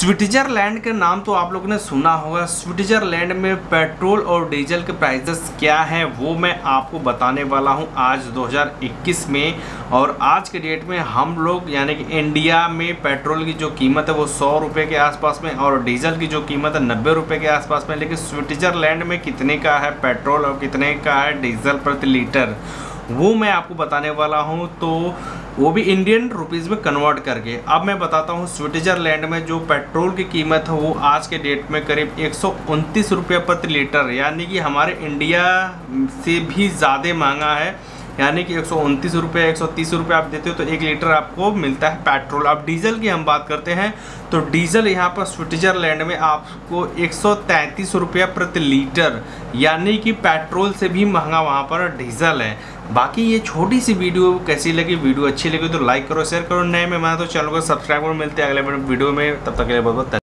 Switzerland के नाम तो आप लोगों ने सुना होगा। स्विट्जरलैंड में पेट्रोल और डीजल के प्राइसेस क्या हैं वो मैं आपको बताने वाला हूं आज 2021 में। और आज के डेट में हम लोग यानी कि इंडिया में पेट्रोल की जो कीमत है वो 100 रुपये के आसपास में और डीजल की जो कीमत है 90 रुपये के आसपास में। लेकिन स्विट्जरलैंड में कितने का है पेट्रोल और कितने का है डीजल प्रति लीटर वो मैं आपको बताने वाला हूं, तो वो भी इंडियन रुपीज़ में कन्वर्ट करके। अब मैं बताता हूं स्विट्जरलैंड में जो पेट्रोल की कीमत है वो आज के डेट में करीब 129 रुपये प्रति लीटर, यानी कि हमारे इंडिया से भी ज़्यादा महंगा है। यानी कि 129 रुपये 130 रुपये आप देते हो तो 1 लीटर आपको मिलता है पेट्रोल। अब डीजल की हम बात करते हैं तो डीजल यहाँ पर स्विट्जरलैंड में आपको 133 रुपये प्रति लीटर, यानी कि पेट्रोल से भी महंगा वहाँ पर डीजल है। बाकी ये छोटी सी वीडियो कैसी लगी, वीडियो अच्छी लगी तो लाइक करो, शेयर करो। नए में मैं तो चैनल को सब्सक्राइब करो। मिलते हैं अगले वीडियो में, तब तक के लिए बहुत बहुत